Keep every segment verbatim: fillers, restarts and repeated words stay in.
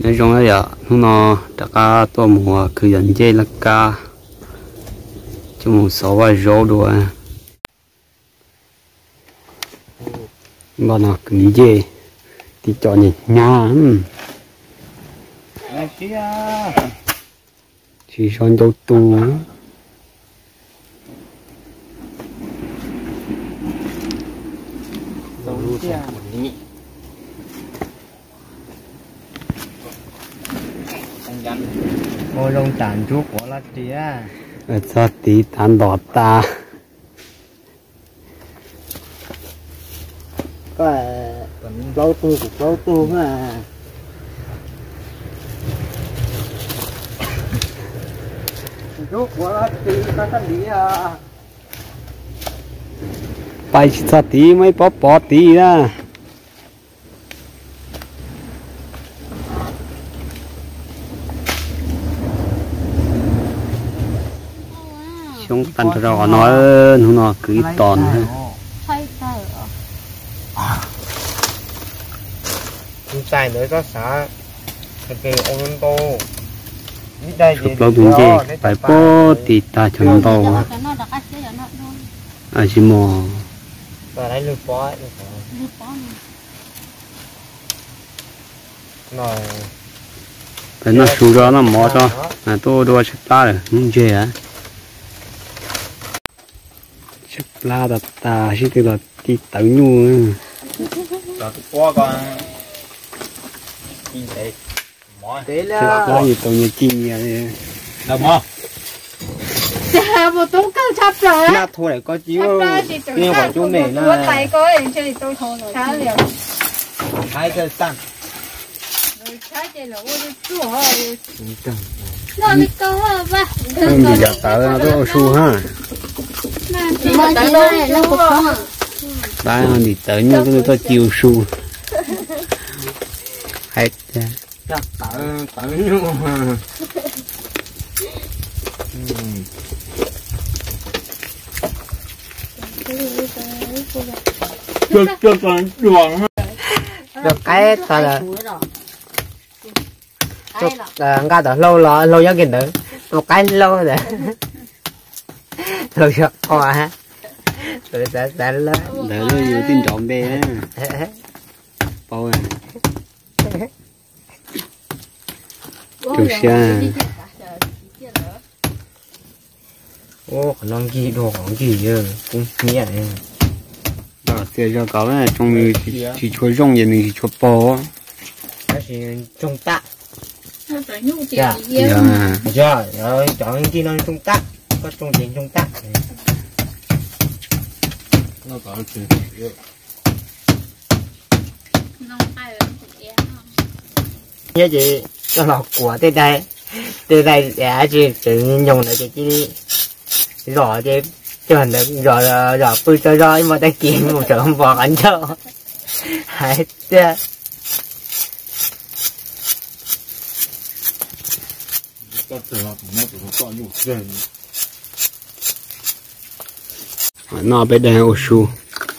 nói chung là giờ nó đã cá to mùa cứ dẫn dây là cá cho một số vài rau đồ mà nó cứ dây thì chọn nhỉ nha chỉ son dâu tu ngồi lông tàn chút của lá tía ở sao tí tàn đỏ ta có lâu tu cũng lâu tu mà chút của lá tía có cái gì à bay sao tí mấy bó bó tí ra chúng tan rõ nó nó cứ tòn chúng ta nữa có xã cái ông tô đây chụp lâu đúng gì phải bó thì ta chẳng to à chỉ mò và lấy lưỡi bó rồi phải nó sưu ra nó mò cho à tôi đua chụp ta rồi không chơi à chụp la đặt ta chỉ từ là đi tẩu nhu rồi qua con chi thế mỏ thế chụp la gì tàu như chi vậy đâu mỏ dạ một túng câu chắp rồi na thôi lại có chiếu nhưng mà chỗ này nó là tay có em chơi tôi thôi rồi khá liền hai cái tăng rồi khá chơi là tôi chua rồi nó đi câu à ba không bị giặt tớ nó tôi su ha mà chỉ nói nó cũng không ba nó đi tới nhau tôi tôi chiều su hết chắc tớ tớ nhau cho cho con đường được cái thật là chụp nga đã lâu lo lâu giá kiện nữa một cái lâu rồi lâu cho hoa ha rồi sẽ sẽ lên để nó nhiều tin trộm bê á bao à chủ xe ô khả năng gì đồ khoảng gì chứ cũng nhẹ này đó xe cho có này trong mình chỉ chua rong vậy mình chỉ chua bò cái gì trung tạ dạ dạ rồi chọn chi nó trung tạ có trung diện trung tạ nó có chuyện gì nhớ chị cho lọt của tới đây từ đây để chị tự nhiên dùng lại chị đi rõ chị cho hình được rõ rõ tôi cho rõ mà ta kiếm một chỗ không bỏ ảnh cho hết nó bên đây ô su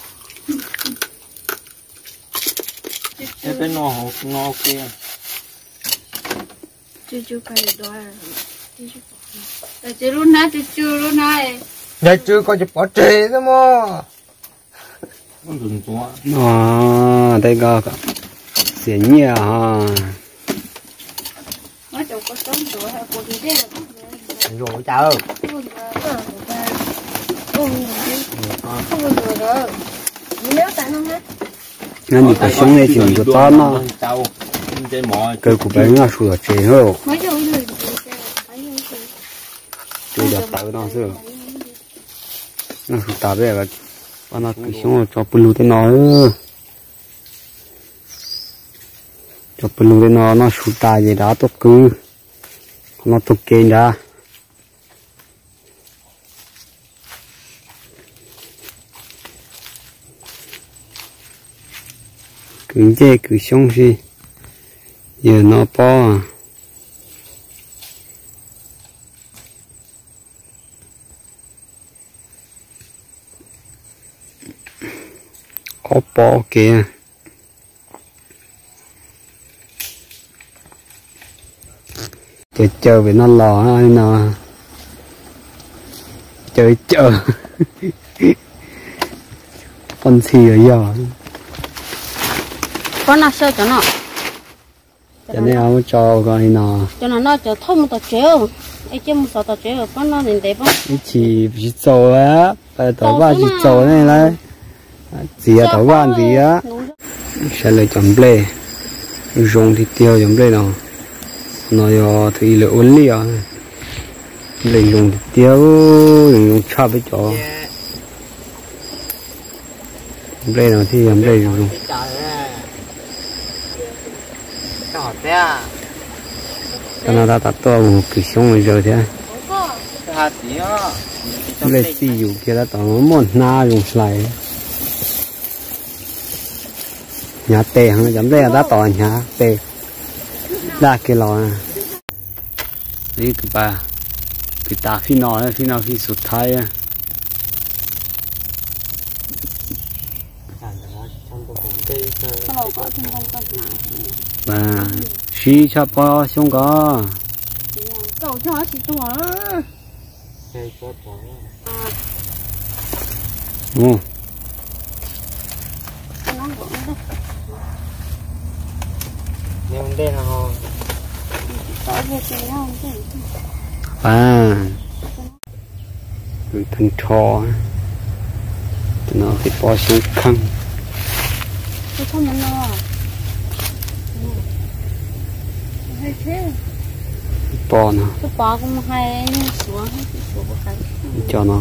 cái bên nó nó kia chú chú cái đó là chú luôn nãy chú chú luôn nãy dạ chưa có chụp bỏ trề thôi mà nó đây có xỉa nhẹ ha nó chỗ có sống chỗ hay có gì đấy rồi chào không được rồi nếu tại không hết nên thì phải sống này chỉ có to nó cái của bé nó sủa chế hơn mấy chỗ người chơi được tạo nó rồi nó sủa tạo về là và nó cứ sống cho bự tới nó cho bự tới nó nó sủa tạo gì đó tốt cứ nó tốt kênh ra cứ dễ cứ sống gì giờ nó bỏ à có bỏ kìa chờ chờ với nó lò hay nào chờ chờ con xì ở giờ con nào sơ cho nó cho nên ông cho coi nào cho nó nó cho thông một tờ chéo ấy chứ một số tờ chéo con nó nhìn đẹp không chỉ chỉ trâu á phải tàu ba chỉ trâu này là chỉ là tàu ba gì á sẽ lấy chấm ble dùng thì tiêu chấm ble nào nó yo thì là ổn liền lấy dùng thì tiêu dùng chắp với chó ble nào thì chấm ble dùng cái nào đã tắt to một cái xong rồi thế lấy gì dùng kia đã tao muốn na dùng lại nhà tè hàng chấm ble đã tao nhà tè đa cái lò này cái bà cái ta phi nọ phi nọ phi sụt thái à bà xí cho bao xong có cậu cho xí to ừ nhưng đây là họ à người thân trò nó thì bỏ xuống khăn bỏ nó bỏ cũng hay xuống cho nó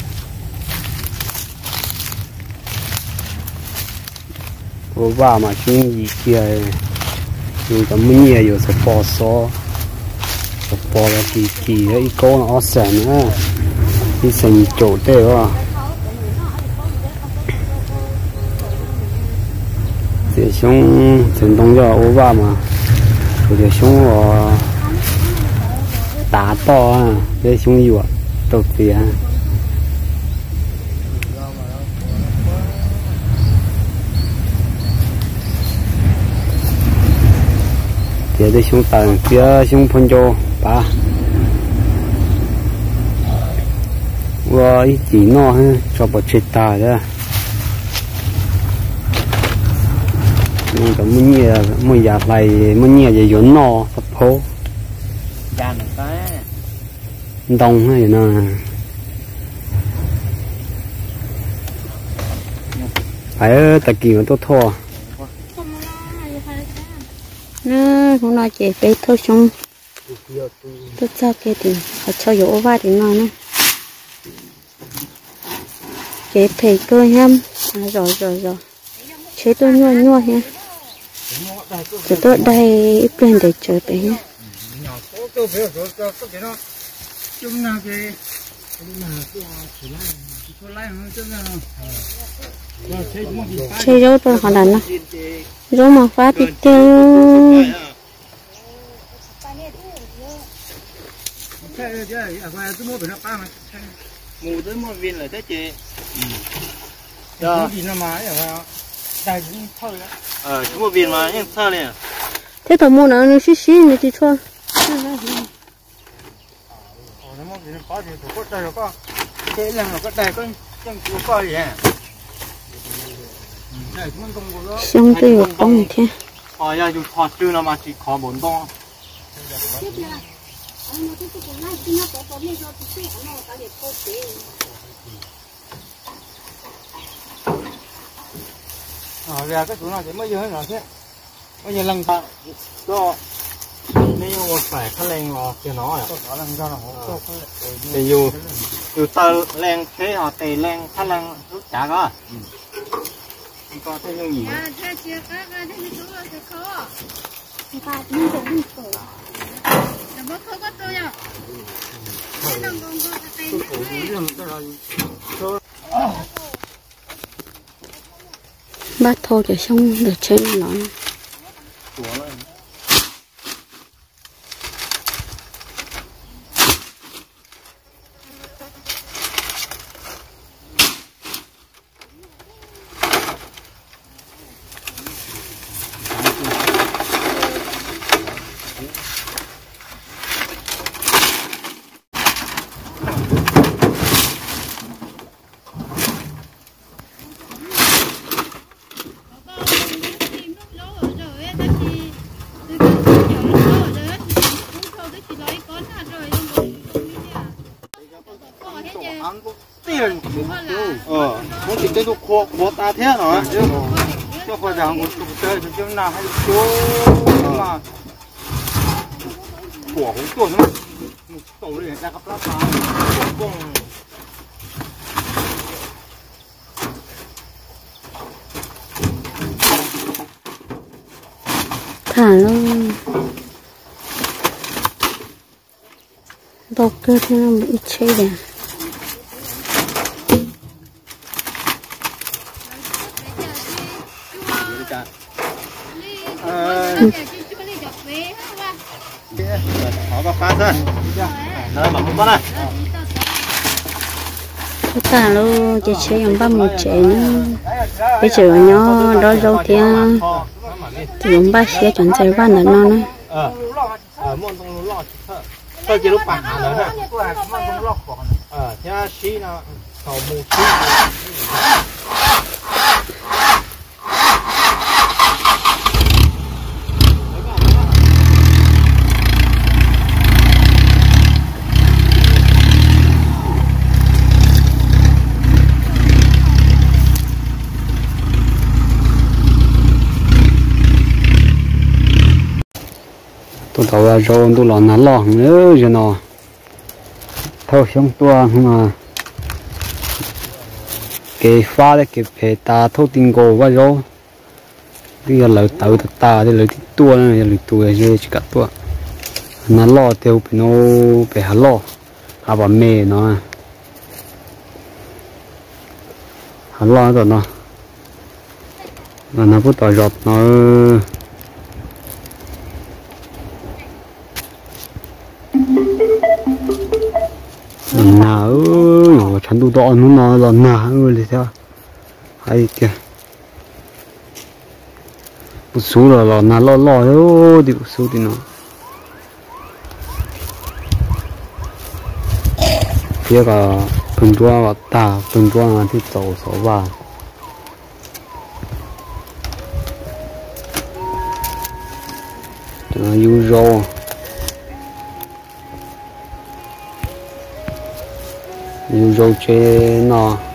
vô ba mà chúng gì kia nhưng có mấy nhiều rồi sẽ bỏ số bỏ là kỳ kỳ ấy cô nó sẵn á đi sẵn chỗ tê quá để xuống chuyển động cho ô ba mà rồi để xuống đá to à để xuống nhiều đầu tiên để để xuống tầng phía xuống phân cho ba và chỉ nó cho bỏ chết ta đó nhưng có mấy nhiều mấy giờ này mấy nhiều giờ dọn nó sắp phố đông hay nó phải tại kỳ mà tôi thua nè hôm nay chị phải thôi xong tôi cho kia thì họ cho dỗ vai thì ngon nè chị phải cơ ham à, rồi rồi rồi chế tôi nhua nhua ha cho tôi đây ít lên để chờ bé nhé chơi dấu tôi họ đánh nó dấu mà phá thì tiêu mù tới một viên là thế chị đó thì nó mà đại cũng thôi đó ờ chúng một viên mà nhưng sao liền thế thằng mua nó nó xí xí này thì thôi nó một viên có gì có đây có thế là nó có đây có chẳng có gì hả xong tôi một con này thế ờ giờ dùng thọt chưa nó mà chỉ có bốn to ờ ra cái chỗ nào thì mới giờ rồi thế bây giờ lần ta có nếu một phải khăn len là kiểu nó à có lần cho nó thì dù dù tơ len thế họ tề len khăn len lúc chả có có thế như gì bát thô cho xong được chơi nó không chỉ cái đồ khô khô ta thế rồi chứ cho khoa rằng một chục chơi thì chúng nào hay chỗ mà của cũng tuần lắm một tổ này ra gặp lắm mà cùng thả luôn bọc cơ thế nào bị cháy đèn họ có phá thôi đó mà không có này thả luôn chỉ chơi dùng ba một trẻ nữa bây giờ nhỏ đó dâu thì thì dùng ba xe chọn chơi ba nữa nó nữa ờ môn tông lọ tôi chỉ lúc bạc nữa ha ờ thế xí nó cầu mù xí tôi tàu ra rồi tôi lò nắn lò nữa rồi nó thôi xong tôi mà cái pha đấy cái phê ta thôi tin cô vào rồi bây giờ lời tàu thật ta thì lời tua này lời tua rồi chỉ cả tua nắn lò theo phải nó phải hả lò hả bà mẹ nó hả lò rồi nó mà nó bắt đầu giọt nó nào ơi chân tu đỏ nó nó là nào ơi thì sao hay kìa một số là là nó lo lo đâu thì một số thì nó phía cả phần tua và ta phần tua là thì tổ số ba nó euro euro chế nó